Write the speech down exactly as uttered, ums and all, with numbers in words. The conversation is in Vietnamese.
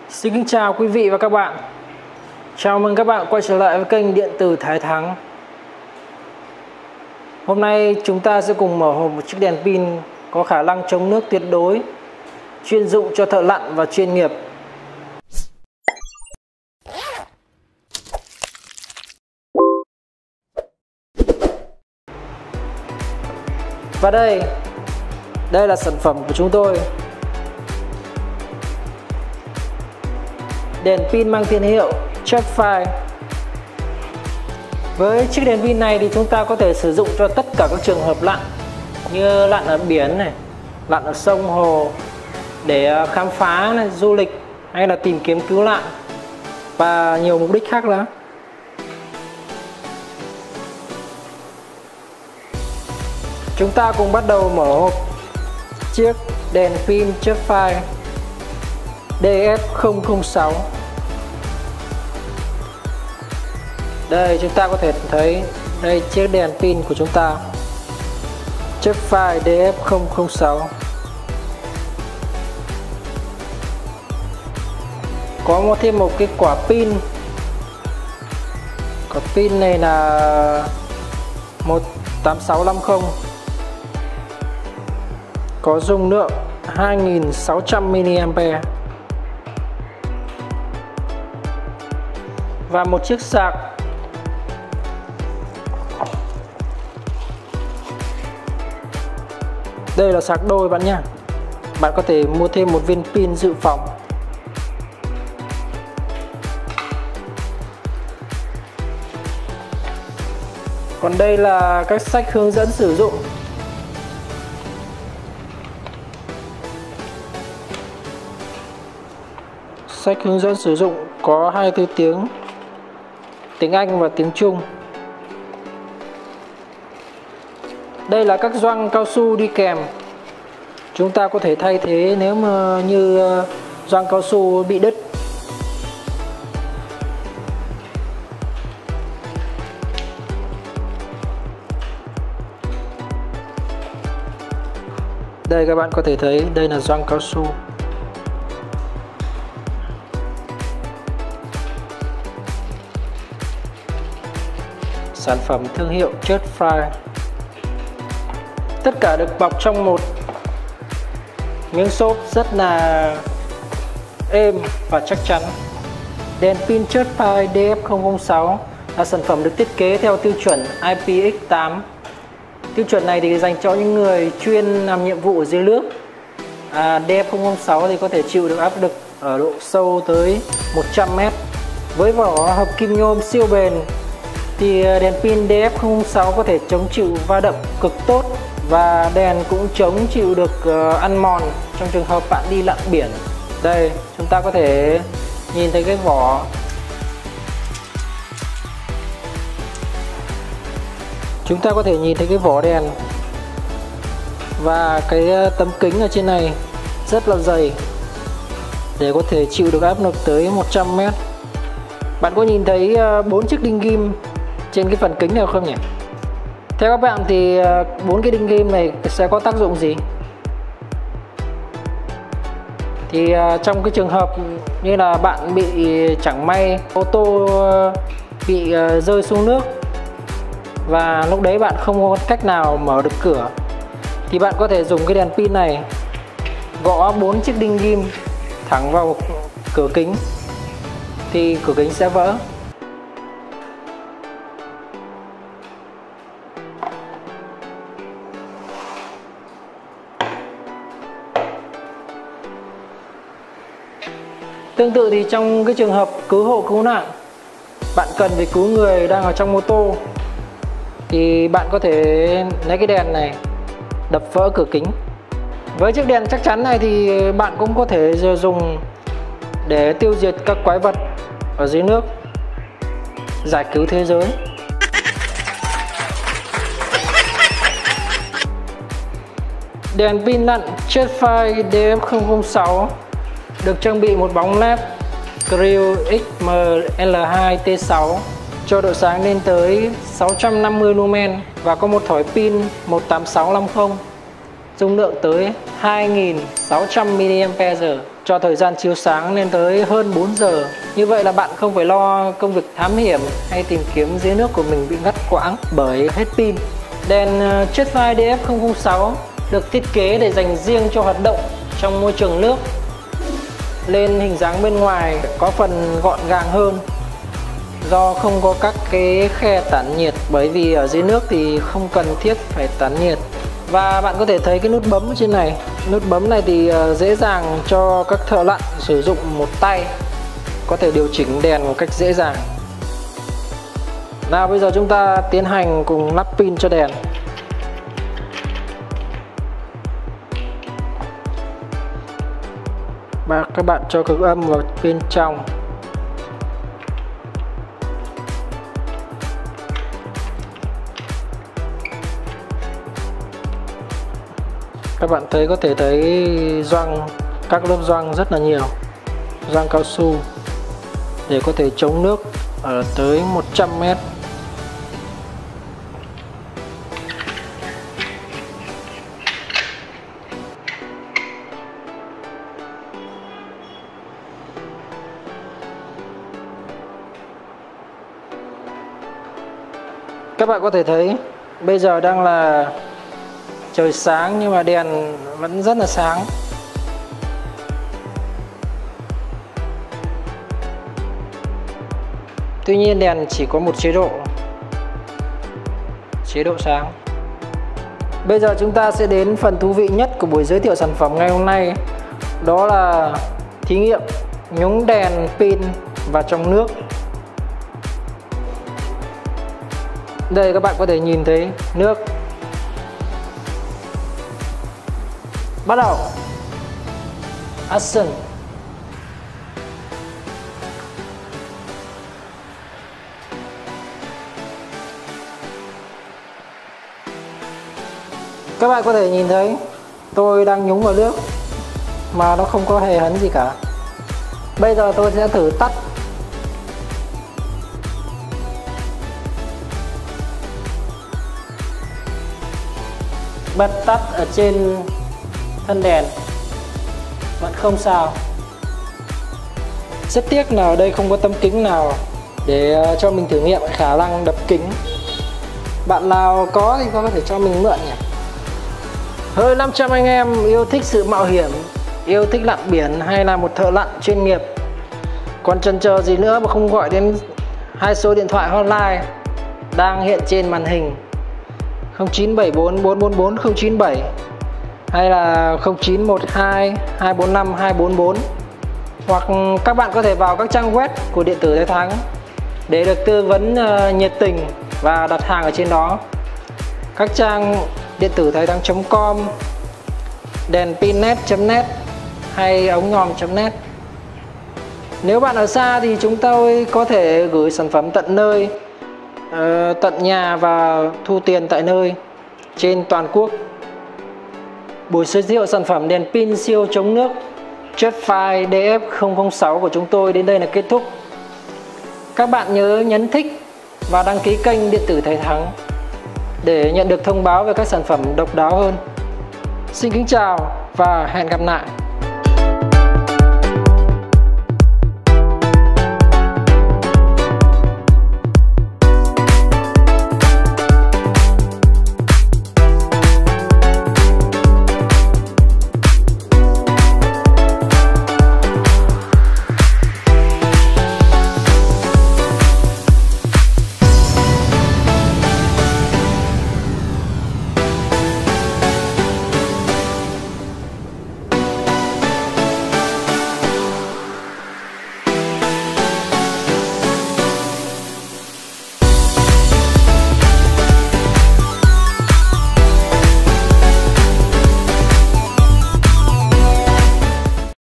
Xin kính chào quý vị và các bạn. Chào mừng các bạn quay trở lại với kênh Điện tử Thái Thắng. Hôm nay chúng ta sẽ cùng mở hộp một chiếc đèn pin có khả năng chống nước tuyệt đối, chuyên dụng cho thợ lặn và chuyên nghiệp. Và đây, đây là sản phẩm của chúng tôi. Đèn pin mang tên hiệu Jetfire. Với chiếc đèn pin này thì chúng ta có thể sử dụng cho tất cả các trường hợp lặn, như lặn ở biển này, lặn ở sông hồ, để khám phá này, du lịch hay là tìm kiếm cứu nạn và nhiều mục đích khác nữa. Chúng ta cùng bắt đầu mở hộp chiếc đèn pin Jetfire D F không không sáu. Đây, chúng ta có thể thấy đây chiếc đèn pin của chúng ta, Jetfire D F không không sáu. Có thêm một cái quả pin. Quả pin này là một tám sáu năm không, có dung lượng hai nghìn sáu trăm mi-li-am-pe. Và một chiếc sạc. Đây là sạc đôi bạn nhé. Bạn có thể mua thêm một viên pin dự phòng. Còn đây là các sách hướng dẫn sử dụng. Sách hướng dẫn sử dụng có hai thứ tiếng, tiếng Anh và tiếng Trung. Đây là các gioăng cao su đi kèm. Chúng ta có thể thay thế nếu mà như gioăng cao su bị đứt. Đây các bạn có thể thấy đây là gioăng cao su. Sản phẩm thương hiệu Jetfire. Tất cả được bọc trong một miếng xốp rất là êm và chắc chắn. Đèn pin Jetfire D F không không sáu là sản phẩm được thiết kế theo tiêu chuẩn I P X tám. Tiêu chuẩn này thì dành cho những người chuyên làm nhiệm vụ ở dưới nước. à, D F không không sáu thì có thể chịu được áp lực ở độ sâu tới một trăm mét. Với vỏ hợp kim nhôm siêu bền thì đèn pin D F không không sáu có thể chống chịu va đập cực tốt, và đèn cũng chống chịu được uh, ăn mòn trong trường hợp bạn đi lặn biển. Đây, chúng ta có thể nhìn thấy cái vỏ. Chúng ta có thể nhìn thấy cái vỏ đèn và cái tấm kính ở trên này rất là dày để có thể chịu được áp lực tới một trăm mét. Bạn có nhìn thấy bốn uh, chiếc đinh ghim trên cái phần kính này không nhỉ? Theo các bạn thì bốn cái đinh ghim này sẽ có tác dụng gì? Thì uh, trong cái trường hợp như là bạn bị chẳng may ô tô uh, bị uh, rơi xuống nước và lúc đấy bạn không có cách nào mở được cửa, thì bạn có thể dùng cái đèn pin này gõ bốn chiếc đinh ghim thẳng vào cửa kính thì cửa kính sẽ vỡ. Tương tự thì trong cái trường hợp cứu hộ cứu nạn, bạn cần phải cứu người đang ở trong ô tô, thì bạn có thể lấy cái đèn này đập vỡ cửa kính. Với chiếc đèn chắc chắn này thì bạn cũng có thể dùng để tiêu diệt các quái vật ở dưới nước, giải cứu thế giới. Đèn pin lặn Jetfire D F không không sáu được trang bị một bóng led Creo X M L hai T sáu cho độ sáng lên tới sáu trăm năm mươi lumen và có một thỏi pin một tám sáu năm không dung lượng tới hai nghìn sáu trăm mi-li-am-pe-giờ. cho thời gian chiếu sáng lên tới hơn bốn giờ. Như vậy là bạn không phải lo công việc thám hiểm hay tìm kiếm dưới nước của mình bị ngắt quãng bởi hết pin. Đèn Jetfire D F không không sáu được thiết kế để dành riêng cho hoạt động trong môi trường nước. Lên hình dáng bên ngoài có phần gọn gàng hơn do không có các cái khe tản nhiệt, bởi vì ở dưới nước thì không cần thiết phải tản nhiệt. Và bạn có thể thấy cái nút bấm ở trên này. Nút bấm này thì dễ dàng cho các thợ lặn sử dụng một tay có thể điều chỉnh đèn một cách dễ dàng. Nào bây giờ chúng ta tiến hành cùng lắp pin cho đèn. Và các bạn cho cực âm vào bên trong. Các bạn thấy có thể thấy gioăng, các lớp gioăng rất là nhiều, gioăng cao su để có thể chống nước ở tới một trăm mét. Các bạn có thể thấy bây giờ đang là trời sáng nhưng mà đèn vẫn rất là sáng. Tuy nhiên đèn chỉ có một chế độ, chế độ sáng. Bây giờ chúng ta sẽ đến phần thú vị nhất của buổi giới thiệu sản phẩm ngày hôm nay. Đó là thí nghiệm nhúng đèn pin vào trong nước. Đây các bạn có thể nhìn thấy nước. Bắt đầu. Action. Các bạn có thể nhìn thấy tôi đang nhúng vào nước mà nó không có hề hấn gì cả. Bây giờ tôi sẽ thử tắt. Bật tắt ở trên thân đèn vẫn không sao. Rất tiếc là ở đây không có tấm kính nào để cho mình thử nghiệm khả năng đập kính. Bạn nào có thì có thể cho mình mượn nhỉ. Hơn năm trăm anh em yêu thích sự mạo hiểm, yêu thích lặn biển hay là một thợ lặn chuyên nghiệp, còn chần chờ gì nữa mà không gọi đến hai số điện thoại hotline đang hiện trên màn hình: không chín bảy bốn bốn bốn bốn không chín bảy hay là không chín một hai hai bốn năm hai bốn bốn, hoặc các bạn có thể vào các trang web của điện tử Thái Thắng để được tư vấn uh, nhiệt tình và đặt hàng ở trên đó. Các trang điện tử thái thắng chấm com, đèn pinnet chấm net hay ống nhòm chấm net. Nếu bạn ở xa thì chúng tôi có thể gửi sản phẩm tận nơi, uh, tận nhà và thu tiền tại nơi trên toàn quốc. Buổi giới thiệu sản phẩm đèn pin siêu chống nước Jetfire D F không không sáu của chúng tôi đến đây là kết thúc. Các bạn nhớ nhấn thích và đăng ký kênh điện tử Thái Thắng để nhận được thông báo về các sản phẩm độc đáo hơn. Xin kính chào và hẹn gặp lại.